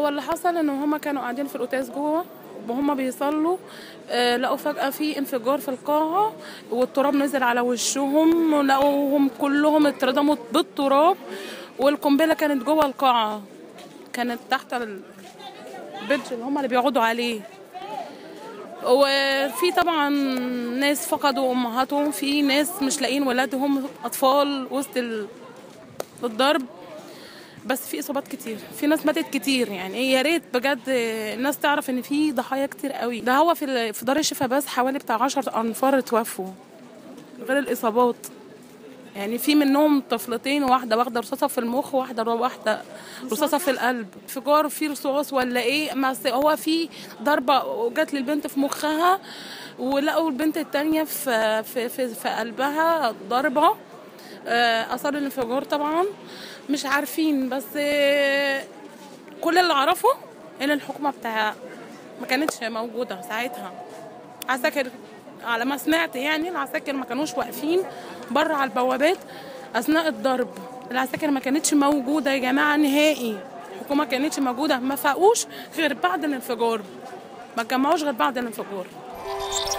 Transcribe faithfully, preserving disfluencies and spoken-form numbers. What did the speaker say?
هو اللي حصل ان هما كانوا قاعدين في الأوتيل جوه وهما بيصلوا، آه لقوا فجأة في انفجار في القاعة والتراب نزل على وشهم، ولقوهم كلهم اتردموا بالتراب، والقنبلة كانت جوه القاعة، كانت تحت البنش اللي هما اللي بيقعدوا عليه. وفي طبعا ناس فقدوا امهاتهم، في ناس مش لاقيين ولادهم، اطفال وسط الضرب، بس في اصابات كتير، في ناس ماتت كتير. يعني يا ريت بجد الناس تعرف ان في ضحايا كتير قوي. ده هو في في دار الشفا بس حوالي بتاع عشر انفار اتوفوا غير الاصابات. يعني في منهم طفلتين، واحده واخده رصاصه في المخ، وواحده واحده رصاصه في القلب. انفجار في رصاص ولا ايه؟ ما هو في ضربه جت للبنت في مخها، ولقوا البنت التانية في في في, في قلبها ضربه اثار الانفجار. طبعا مش عارفين، بس كل اللي اعرفه ان الحكومه بتاع ما كانتش موجوده ساعتها. عساكر على ما سمعت، يعني العساكر ما كانوش واقفين بره على البوابات اثناء الضرب. العساكر ما كانتش موجوده يا جماعه نهائي، الحكومه ما كانتش موجوده، ما فاقوش غير بعد الانفجار، ما جمعوش غير بعد الانفجار.